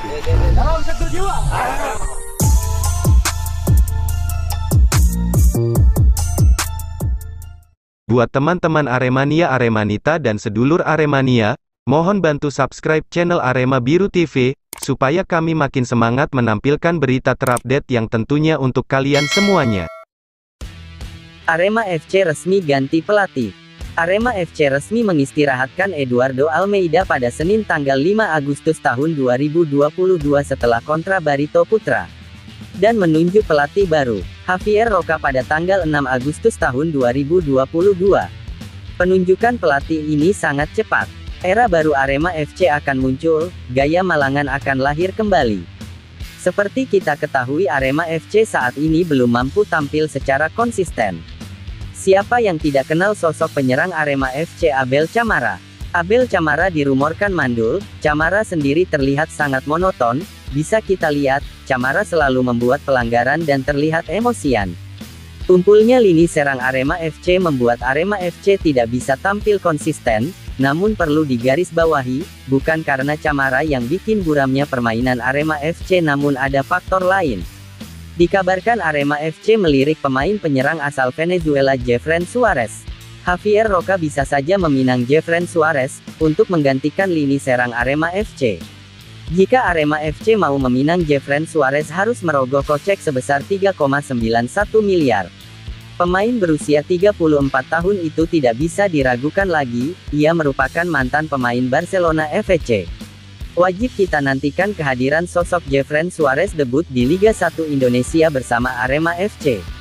Dalam satu jiwa. Buat teman-teman Aremania Aremanita dan sedulur Aremania, mohon bantu subscribe channel Arema Biru TV, supaya kami makin semangat menampilkan berita terupdate yang tentunya untuk kalian semuanya. Arema FC resmi ganti pelatih. Arema FC resmi mengistirahatkan Eduardo Almeida pada Senin tanggal 5 Agustus tahun 2022 setelah kontra Barito Putra, dan menunjuk pelatih baru, Javier Roca pada tanggal 6 Agustus tahun 2022. Penunjukan pelatih ini sangat cepat. Era baru Arema FC akan muncul, gaya Malangan akan lahir kembali. Seperti kita ketahui, Arema FC saat ini belum mampu tampil secara konsisten. Siapa yang tidak kenal sosok penyerang Arema FC Abel Camara? Abel Camara dirumorkan mandul. Camara sendiri terlihat sangat monoton. Bisa kita lihat, Camara selalu membuat pelanggaran dan terlihat emosian. Tumpulnya lini serang Arema FC membuat Arema FC tidak bisa tampil konsisten. Namun perlu digarisbawahi, bukan karena Camara yang bikin buramnya permainan Arema FC, namun ada faktor lain. Dikabarkan Arema FC melirik pemain penyerang asal Venezuela Jefren Suarez. Javier Roca bisa saja meminang Jefren Suarez untuk menggantikan lini serang Arema FC. Jika Arema FC mau meminang Jefren Suarez, harus merogoh kocek sebesar 3,91 miliar. Pemain berusia 34 tahun itu tidak bisa diragukan lagi, ia merupakan mantan pemain Barcelona FC. Wajib kita nantikan kehadiran sosok Jefren Suarez debut di Liga 1 Indonesia bersama Arema FC.